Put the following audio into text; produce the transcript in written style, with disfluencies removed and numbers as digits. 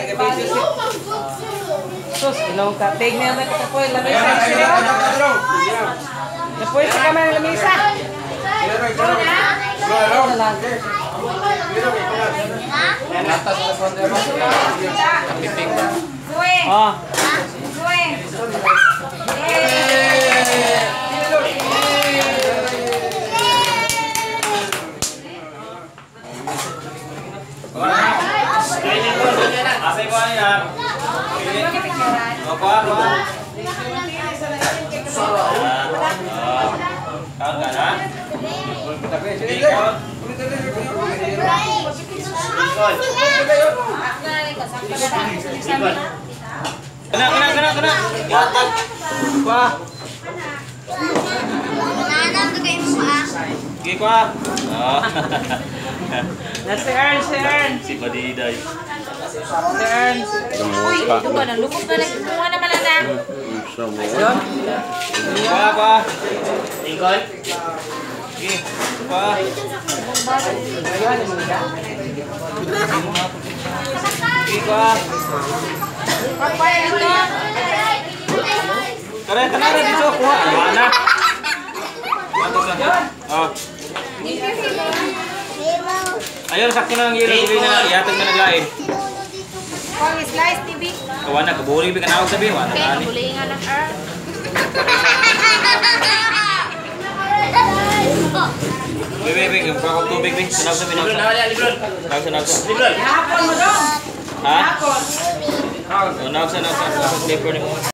Sus, ilong katig na naman ito po yung lamisa. Napuwi sa kamay ng lamisa. Oh. Asay ko ya. Apa? Kagak na? Kena. Gatak. Wah. Nanang kagay mo ah. Sige kwa. Oh. Si Ern. Si Madiday. Si Ern. Uy, ito ba? Lubog na nagkuha naman na. Yun. Kwa. Tingkol. Sige. Kwa. Sige kwa. Pagpaya ito. Kena dito kuha. Mana? Ato sa. Oh. Ayun, sakto na ang ilo. Sabi na, ihatag na naglain. Kung slice TV. Kawan na, kabuli ka na ako sabi. Wala Okay, na ni. kabuli nga ng Earl. Bebe, yung kakong tubig, be. Sanag sa pinag. Sanag. Hapon mo doon. Ha? Hapon. Sanag. Slipper ni mo.